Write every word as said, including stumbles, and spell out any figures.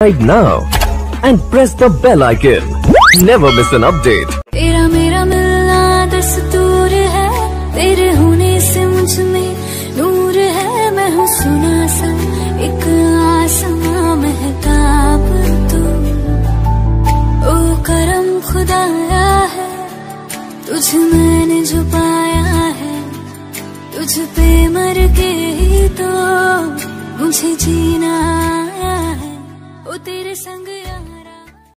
Right now and press the bell icon. Never miss an update. तेरा मेरा मिलना दस्तूर है, तेरे होने से मुझ में नूर है। मैं हूँ सुना सा एक आसमां महताब तू, ओ करम खुदाया है तुझ मैंने जो पाया है। तुझ पे मर के ही तो मुझे जीना आया है, ओ तेरे संग